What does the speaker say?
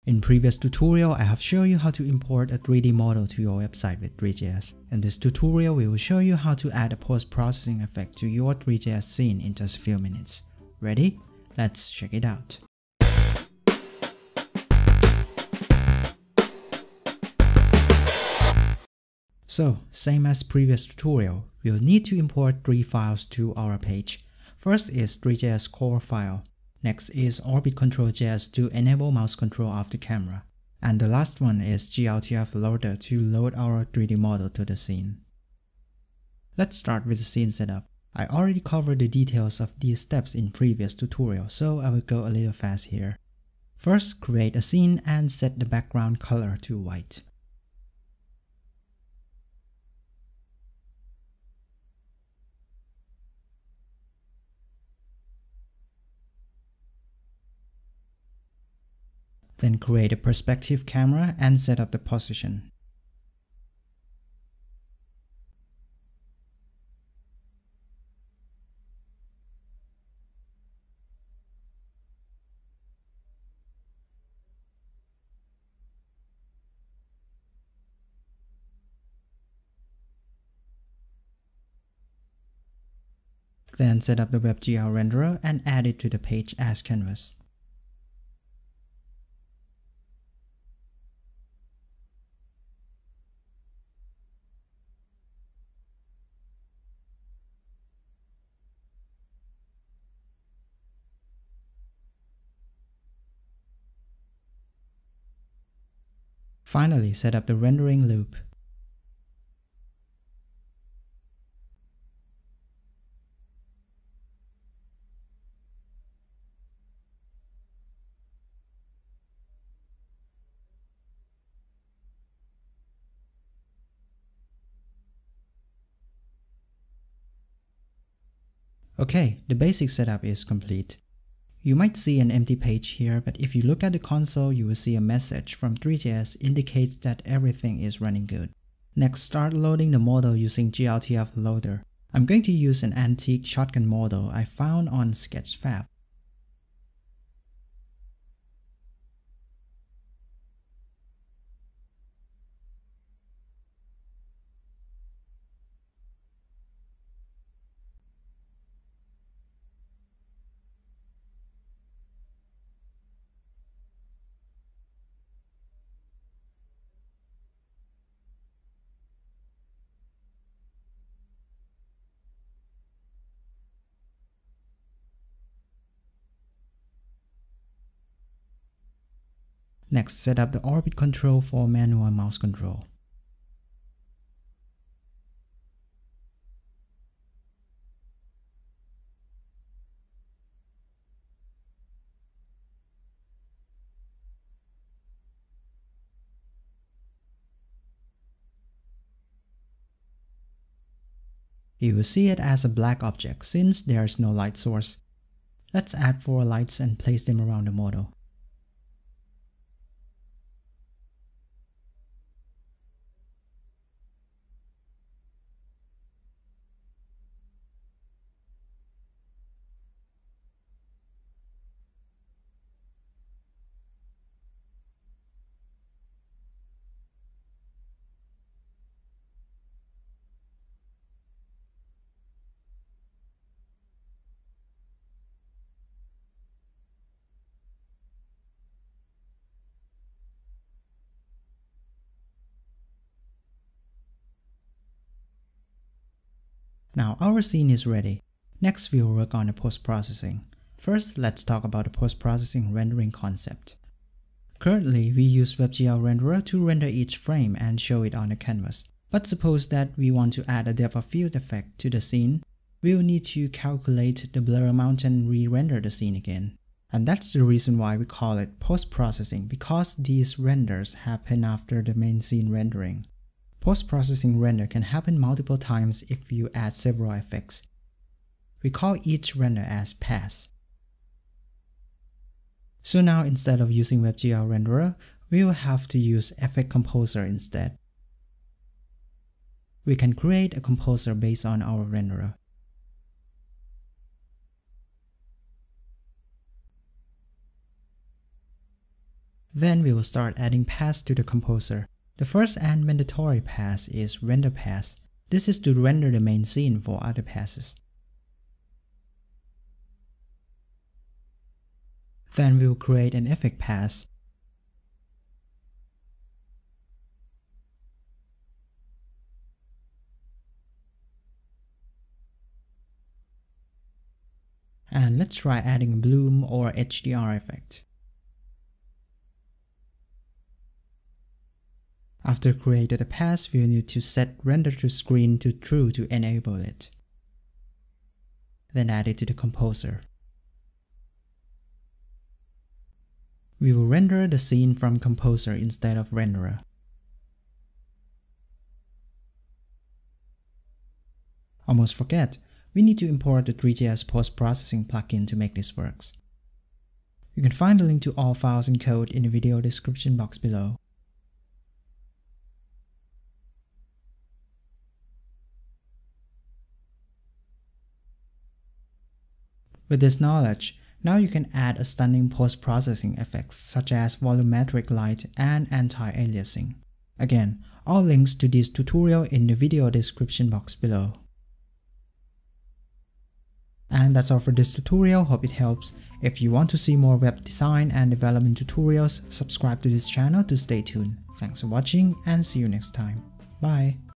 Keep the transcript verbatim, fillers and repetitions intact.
In previous tutorial, I have shown you how to import a three D model to your website with three J S. In this tutorial, we will show you how to add a post-processing effect to your three J S scene in just a few minutes. Ready? Let's check it out. So, same as previous tutorial, we'll need to import three files to our page. First is three J S core file. Next is orbit control dot J S to enable mouse control of the camera. And the last one is G L T F loader to load our three D model to the scene. Let's start with the scene setup. I already covered the details of these steps in previous tutorial, so I will go a little fast here. First, create a scene and set the background color to white. Then create a perspective camera and set up the position. Then set up the WebGL renderer and add it to the page as canvas. Finally, set up the rendering loop. Okay, the basic setup is complete. You might see an empty page here, but if you look at the console, you will see a message from three J S indicates that everything is running good. Next, start loading the model using G L T F loader. I'm going to use an antique shotgun model I found on Sketchfab. Next, set up the orbit control for manual mouse control. You will see it as a black object since there is no light source. Let's add four lights and place them around the model. Now our scene is ready. Next, we will work on the post-processing. First, let's talk about the post-processing rendering concept. Currently, we use WebGL renderer to render each frame and show it on the canvas. But suppose that we want to add a depth of field effect to the scene, we will need to calculate the blur amount and re-render the scene again. And that's the reason why we call it post-processing, because these renders happen after the main scene rendering. Post-processing render can happen multiple times if you add several effects. We call each render as pass. So now instead of using WebGL renderer, we will have to use EffectComposer instead. We can create a composer based on our renderer. Then we will start adding paths to the composer. The first and mandatory path is render path. This is to render the main scene for other passes. Then we will create an effect path. And let's try adding a bloom or H D R effect. After created a path, we will need to set render to screen to true to enable it. Then add it to the composer. We will render the scene from composer instead of renderer. Almost forget, we need to import the three dot J S Postprocessing plugin to make this work. You can find the link to all files and code in the video description box below. With this knowledge, now you can add a stunning post-processing effects such as volumetric light and anti-aliasing. Again, all links to this tutorial in the video description box below. And that's all for this tutorial, hope it helps. If you want to see more web design and development tutorials, subscribe to this channel to stay tuned. Thanks for watching and see you next time. Bye!